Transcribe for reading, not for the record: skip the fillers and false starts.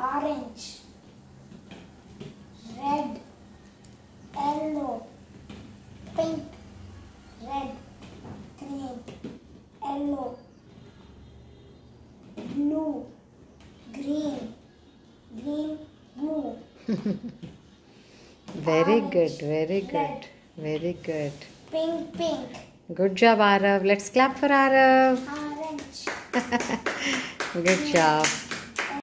orange, red, yellow, pink, red, green, yellow, blue, green, green, blue. Very Orange, good, very good, red, very good. pink, pink, Good job, Arav. Let's clap for Arav. orange. Good job.